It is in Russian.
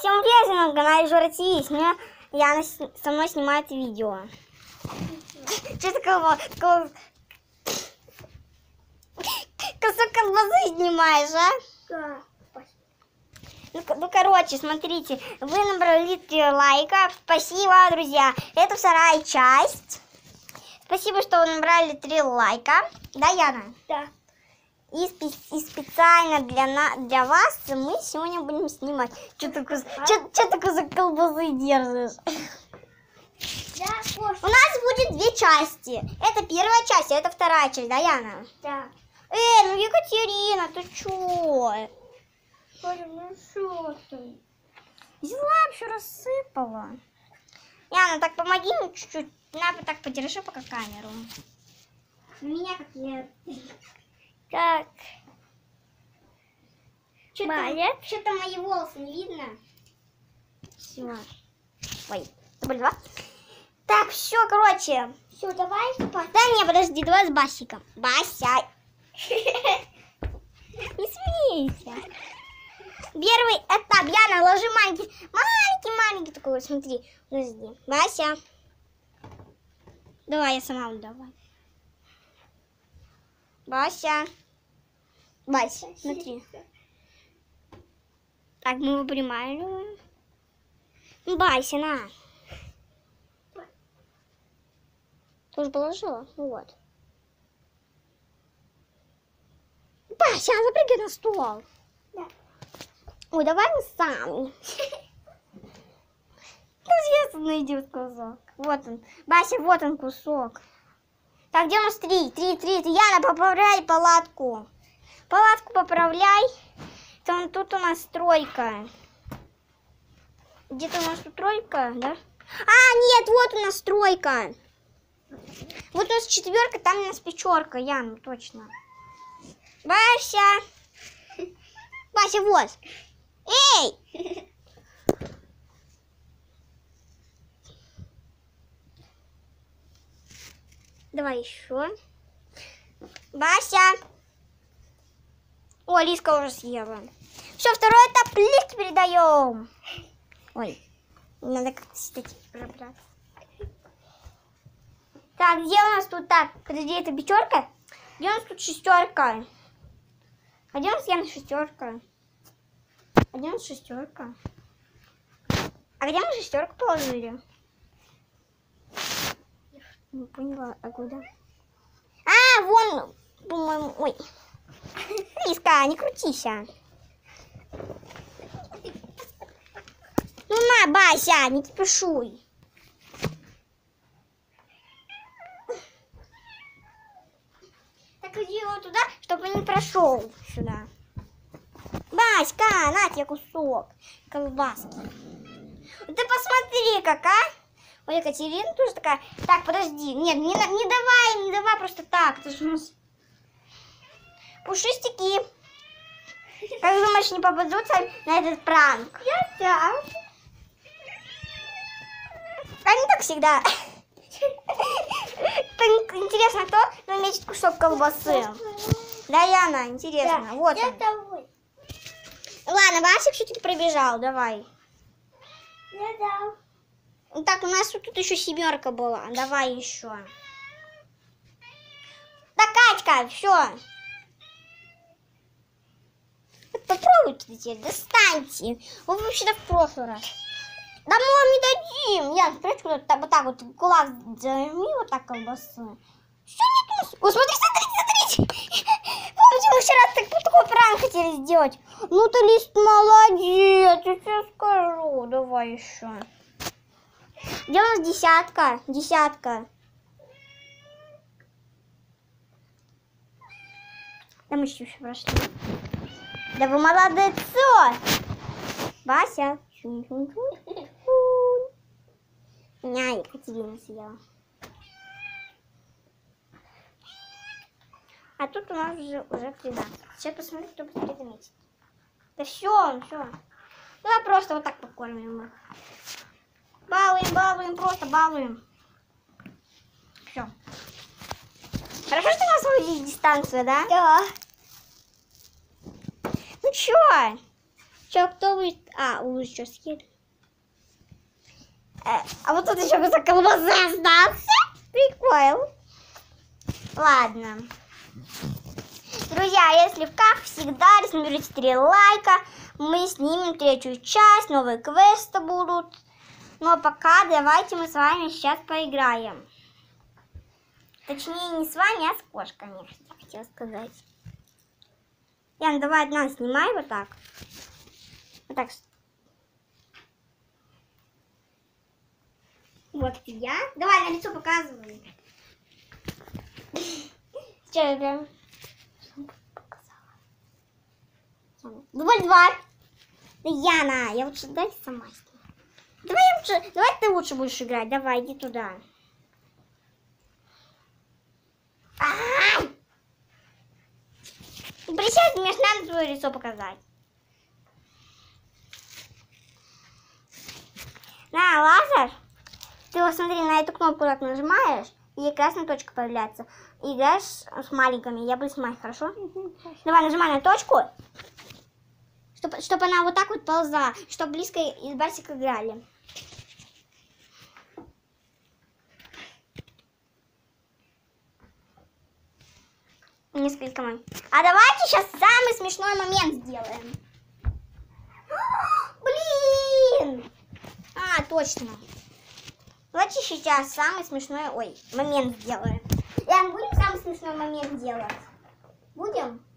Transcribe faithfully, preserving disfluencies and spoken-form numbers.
Всем привет, на канале Жора ТВ. Меня Яна со мной снимает видео. Что такое? Кусок колбасы снимаешь, а? Да. Ну, ну, короче, смотрите, вы набрали три лайка. Спасибо, друзья. Это вторая часть. Спасибо, что вы набрали три лайка. Да, Яна? Да. И, спе и специально для, на для вас мы сегодня будем снимать. Что ты кусок колбасы держишь? Да, У нас будет две части. Это первая часть, а это вторая часть, да, Яна? Да. Эй, ну Екатерина, ты чё? Ну что ты? Взяла, все рассыпала. Яна, так помоги мне чуть-чуть. На, вот так подержи пока камеру. Меня как я... Так. Что-то Молодец. что-то мои волосы не видно. Все. Ой, забыли, да? Так, все, короче. Все, давай. Да не, подожди, давай с Басиком. Бася. Не смейся. Первый этап. Яна, ложи маленький. Маленький, маленький такой. Вот, смотри. Подожди. Бася. Давай, я сама давай. Бася. Бася, смотри. Так, мы его примариваем. Бася, на. Ты уже положила? Ну вот. Бася, запрыгай на стол. Да. Ой, давай мы сами. Сейчас найдет кусок. Вот он. Бася, вот он кусок. Так, где у нас три? Три, три. Яна, поправляй палатку. Палатку поправляй. Там, тут у нас тройка. Где-то у нас тут тройка, да? А, нет, вот у нас тройка. Вот у нас четверка, там у нас пятерка. Яна, точно. Бася. Бася, вот. Эй! Давай еще. Бася. О, Лиска уже съела. Все, второй этап лист передаем. Ой, надо как-то все-таки пробраться. Так, где у нас тут так? Подожди, это пятерка? Где у нас тут шестерка? А где у нас Яна шестерка? А где у нас шестерка? А где мы шестерку положили? Не поняла, а куда? А, вон, по-моему, ой. Лиска, не крутись. Ну на, Бася, не кипишуй. Так иди его туда, чтобы не прошел сюда. Баська, на тебе кусок колбаски. Ты посмотри, как, а? Ой, Екатерина тоже такая. Так, подожди. Нет, не, не давай, не давай просто так. Это же у нас пушистики. Как думаешь, не попадутся на этот пранк? Я да. Они так всегда. Интересно, кто наметит кусок колбасы? Да, Яна, интересно. Да. Вот Я он. давай. Ладно, Вася все-таки пробежал. Давай. Я дал. Так, у нас тут еще семерка была. Давай еще. Так, Катька, все. Попробуйте теперь, достаньте. Вы вообще-то в прошлый раз. Да мы вам не дадим. Я, смотри, куда вот так вот кулак займи, вот так колбасы. Все не тут. О, смотри, смотрите, смотрите. Помните, мы вчера так, такой пранк хотели сделать. Ну ты, Лист, молодец, я тебе скажу. Давай еще. Где у нас десятка? Десятка. Да мы еще прошли. Да вы молодецо! Вася. Меня Екатерина съела. А тут у нас уже, уже тринадцать. Сейчас посмотрим, кто быстрее заметит. Да все, все. Давай просто вот так покормим их. Балуем, балуем, просто балуем. Все. Хорошо, что у нас увидели дистанцию, да? Да. Ну чё? Чё, кто будет А, луч что съели? Э, а вот тут еще кусок колбасы остался. Прикол. Ладно. Друзья, если как всегда, если наберете три лайка, мы снимем третью часть, новые квесты будут. Но пока давайте мы с вами сейчас поиграем. Точнее, не с вами, а с кошками, я хотела сказать. Ян, давай одна снимай вот так. Вот так. Вот я. Давай на лицо показывай. Что я прям... Дубль два. Да Яна, я лучше дайте сама сниму. Давай я лучше, давай ты лучше будешь играть. Давай, иди туда. Ай! Ты присядь, мне ж надо твое лицо показать. На, лазер. Ты вот смотри, на эту кнопку так нажимаешь, и красная точка появляется. И играешь с маленькими. Я буду снимать, хорошо? Давай, нажимай на точку. Чтобы, чтобы она вот так вот ползла, чтобы близко и Барсик играли. Несколько моментов. А давайте сейчас самый смешной момент сделаем. Блин! А, точно. Давайте сейчас самый смешной, ой, момент сделаем. Ян, будем самый смешной момент делать? Будем?